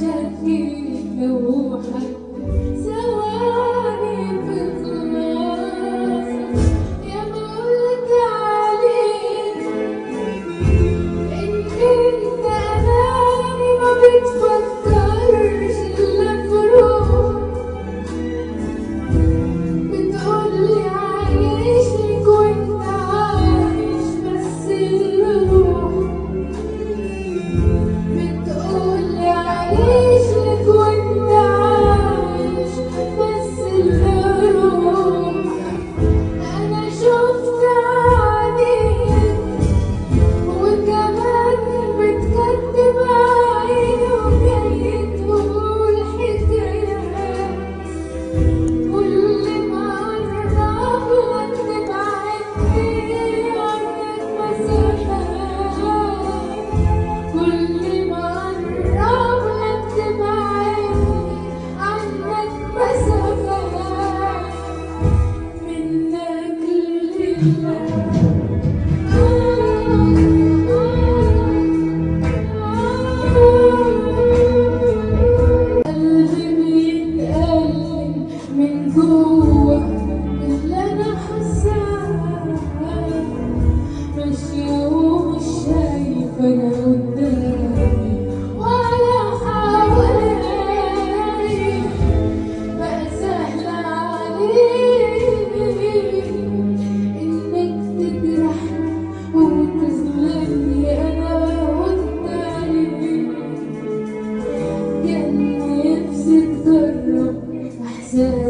شكيت لوحك ثواني بتخلص يا ما قلت عليك إن أنت أناني ما بتفكرش إلا في روحك بتقولي عايشلك وأنت عايش بس لروحك بتقولي عايشلك وأنت عايش بس لروحك أنا شفت عينيك وكمان بتكدب عيني وجاي تقول حكايات كل ما قرب لك تبعدني عنك مسافات كل ما قرب لك تبعدني عنك مسافات منك لله قلبي بيتألم من جوا اللي أنا حاساه ماشية ومش شايفة أنا قدامي ولا حوالي بقى سهل عليك إنك تجرحني وتظلمني أنا والتاني كان نفسي تجرب إحساس